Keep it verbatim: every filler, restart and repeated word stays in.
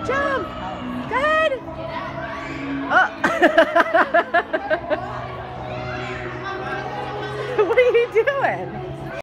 Jump. Go ahead. Oh. What are you doing?